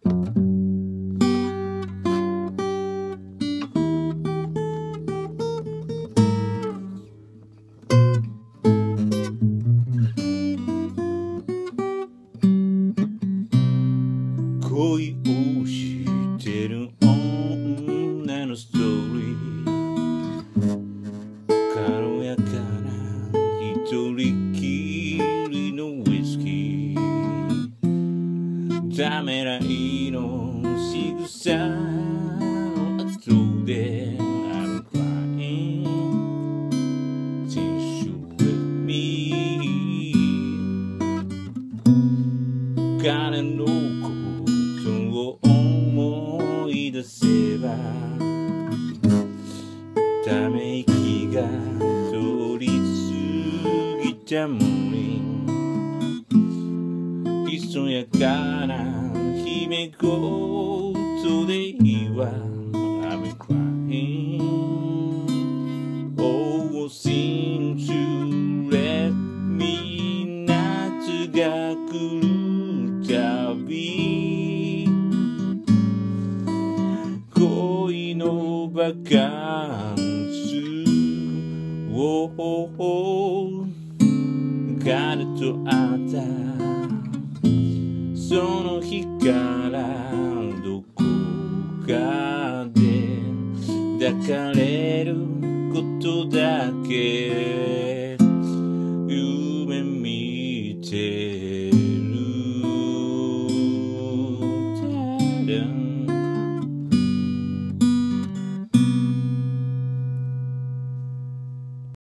恋をしてる女のストーリー、軽やかな一人きりのウイスキー、ためらいの仕草の後で I'm crying since you with me。 彼の思い出せばため息が通り過ぎたモーニング、ひそやかな姫事でいいわ I'm crying Oh seem to let me 夏が来るたび恋のバカンスを彼と会ったその日からどこかで抱かれることだけ